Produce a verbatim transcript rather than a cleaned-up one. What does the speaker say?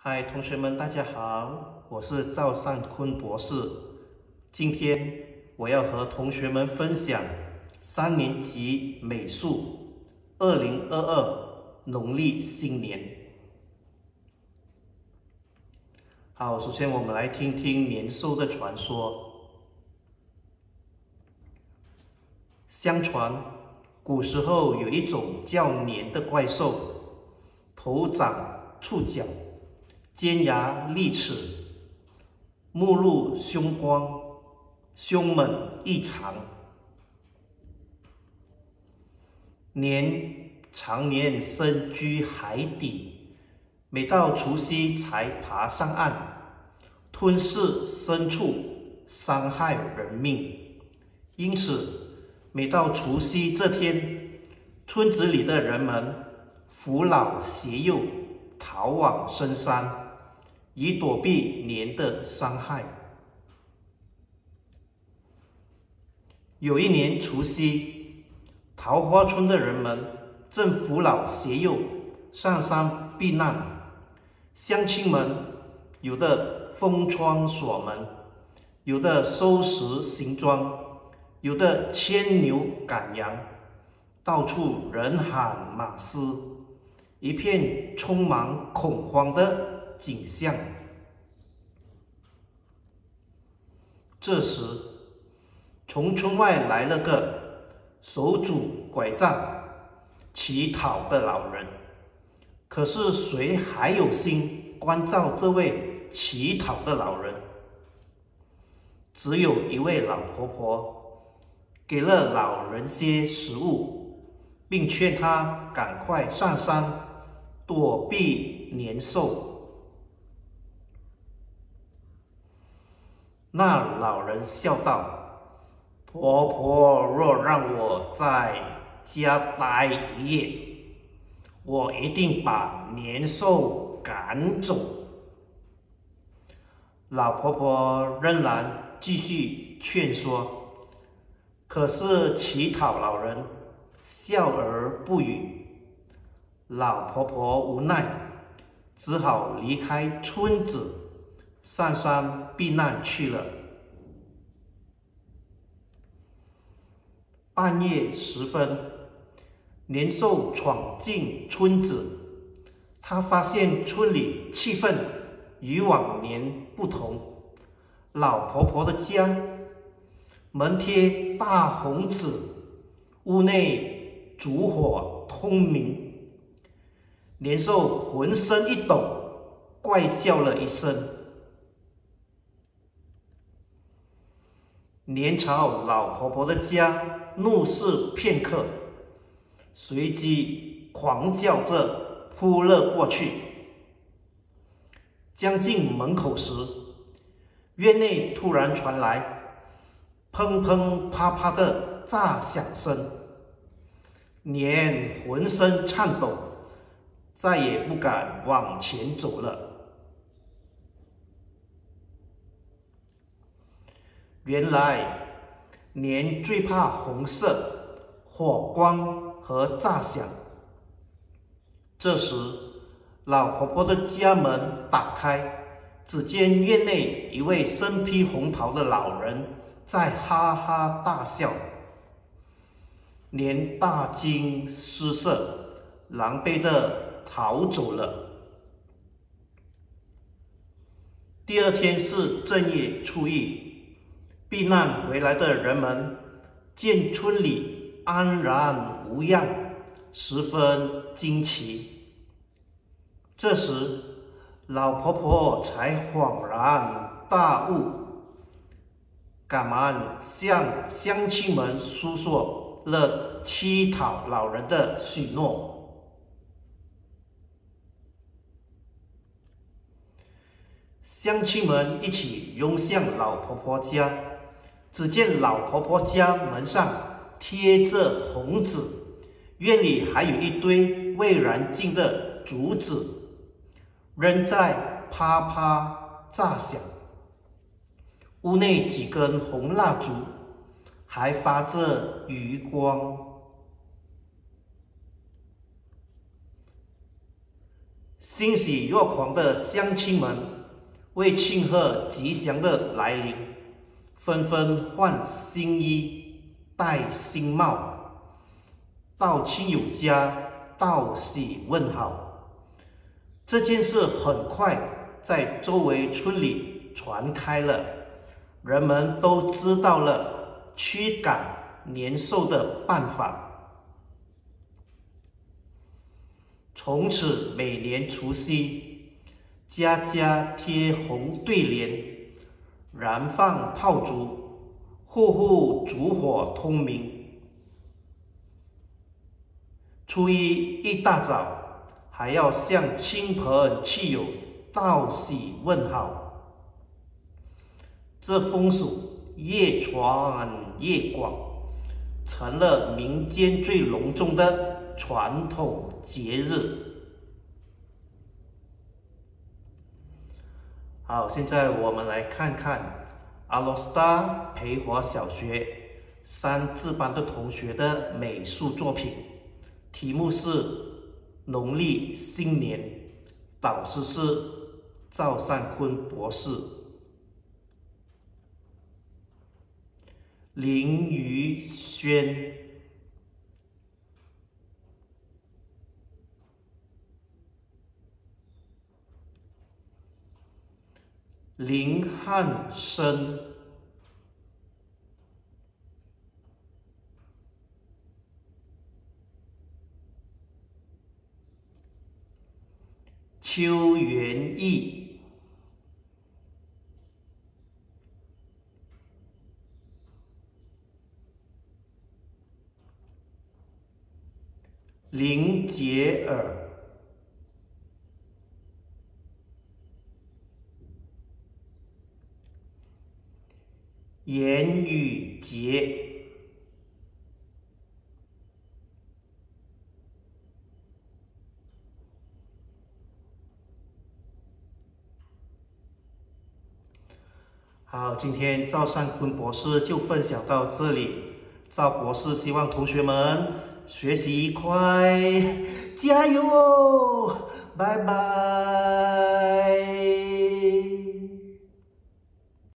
嗨，同学们，大家好，我是赵尚坤博士。今天我要和同学们分享三年级美术二零二二农历新年。好，首先我们来听听年兽的传说。相传，古时候有一种叫年的怪兽，头长触角，尖牙利齿，目露凶光，凶猛异常。年常年深居海底，每到除夕才爬上岸，吞噬牲畜，伤害人命。因此，每到除夕这天，村子里的人们扶老携幼，逃往深山，以躲避年的伤害。有一年除夕，桃花村的人们正扶老携幼上山避难，乡亲们有的封窗锁门，有的收拾行装，有的牵牛赶羊，到处人喊马嘶，一片充满恐慌的景象。这时，从村外来了个手拄拐杖乞讨的老人。可是谁还有心关照这位乞讨的老人？只有一位老婆婆给了老人些食物，并劝他赶快上山躲避年兽。那老人笑道：“婆婆若让我在家待一夜，我一定把年兽赶走。”老婆婆仍然继续劝说，可是乞讨老人笑而不语。老婆婆无奈，只好离开村子，上山避难去了。半夜时分，年兽闯进村子，他发现村里气氛与往年不同。老婆婆的家门贴大红纸，屋内烛火通明。年兽浑身一抖，怪叫了一声。年朝老婆婆的家怒视片刻，随即狂叫着扑了过去。将近门口时，院内突然传来砰砰啪啪的炸响声，年浑身颤抖，再也不敢往前走了。原来，年最怕红色、火光和炸响。这时，老婆婆的家门打开，只见院内一位身披红袍的老人在哈哈大笑。年大惊失色，狼狈地逃走了。第二天是正月初一。避难回来的人们见村里安然无恙，十分惊奇。这时，老婆婆才恍然大悟，赶忙向乡亲们诉说了乞讨老人的许诺。乡亲们一起拥向老婆婆家。只见老婆婆家门上贴着红纸，院里还有一堆未燃尽的竹子，仍在啪啪炸响。屋内几根红蜡烛还发着余光。 欣喜若狂的乡亲们为庆贺吉祥的来临，纷纷换新衣、戴新帽，到亲友家道喜问好。这件事很快在周围村里传开了，人们都知道了驱赶年兽的办法。从此每年除夕，家家贴红对联，燃放炮竹，户户烛火通明。初一一大早，还要向亲朋戚友道喜问好。这风俗越传越广，成了民间最隆重的传统节日。好，现在我们来看看阿罗斯达培华小学三字班的同学的美术作品，题目是农历新年，导师是赵善坤博士。林宇轩。林汉生。邱元义。林杰尔。严宇杰。好，今天赵善坤博士就分享到这里。赵博士希望同学们学习愉快，加油哦！拜拜。